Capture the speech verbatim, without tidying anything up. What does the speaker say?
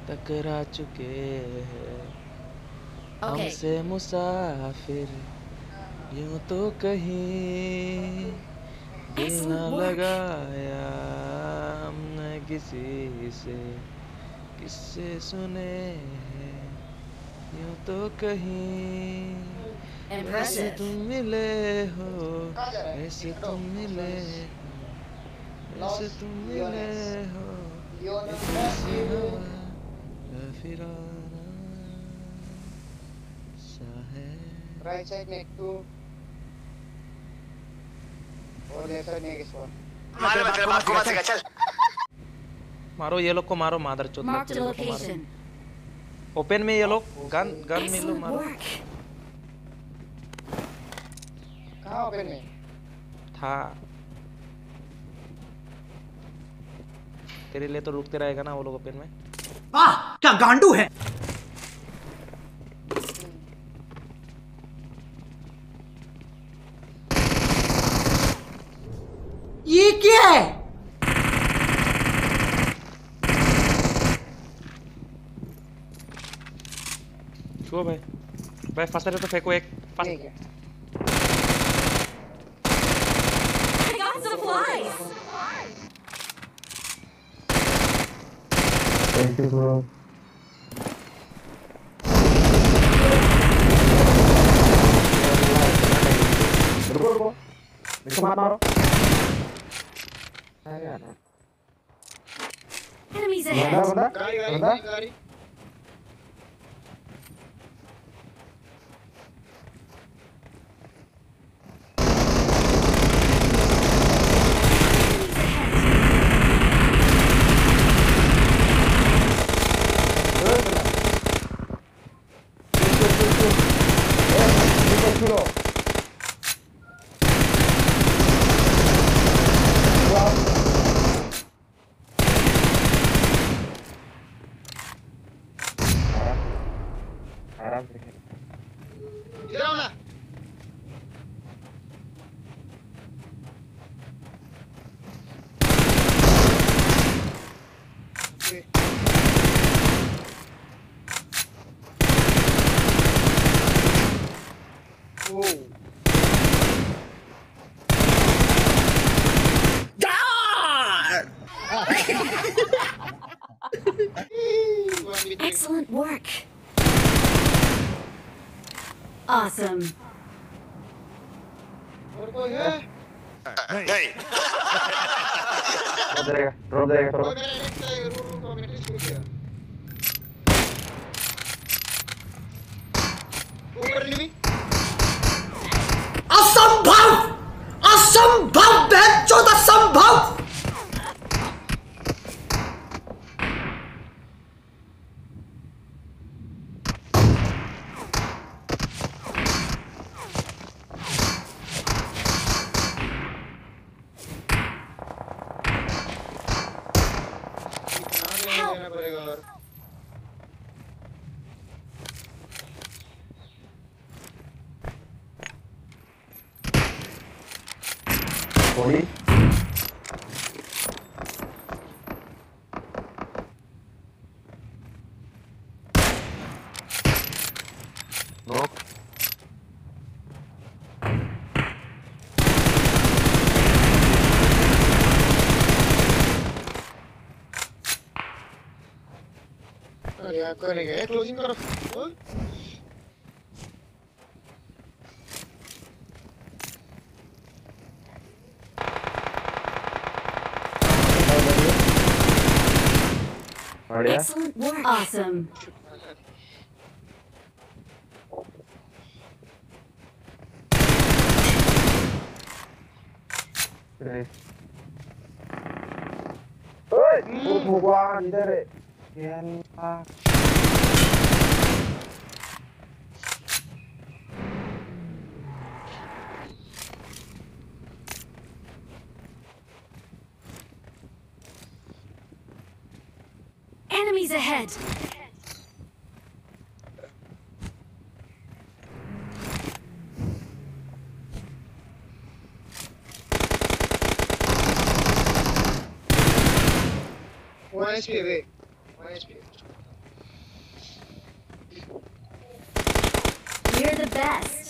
टकरा चुके हैं हमसे मुसाफिर यूं तो कहीं दिल न लगाया हमने किसी से किससे सुने हैं यूं तो कहीं वैसे तुम मिले हो वैसे तुम मिले हो वैसे तुम मिले हो ऐसी हवा फिराना सा है राइट साइड में टू और लेफ्ट साइड में एक स्पॉट मारो तेरे बाप को मारेगा चल मारो ये लोग को मारो मादर चोद लोग को मारो ओपन में ये लोग गन गन में लो मारो कहाँ ओपन में था तेरे लिए तो रुकते रहेगा ना वो लोग ओपन में वाह क्या गांडू है ये क्या है छुओ भाई भाई फंसा रहे तो फेंको एक ठीक है Thank you, bro. रुको रुको इसको मार मारो Enemies बंदा ahead. बंदा गाड़ी गाड़ी बंदा गाड़ी इधर आओ ना Excellent work. Awesome. और कोई है Hey. ड्रॉप देगा ड्रॉप देगा कोई थोड़ा मेरा नेक्स्ट रूम को मैंने शुरू किया ऊपर नहीं असंभव असंभव बेचोद असंभव लेना पड़ेगा और बॉडी नॉक अरे यार कोई नहीं गया क्लोजिंग करो ओ? बढ़िया Excellent work. Awesome. ओए वो भगवान इधर है क्या Enemies ahead. one H P, wait. one H P. the best.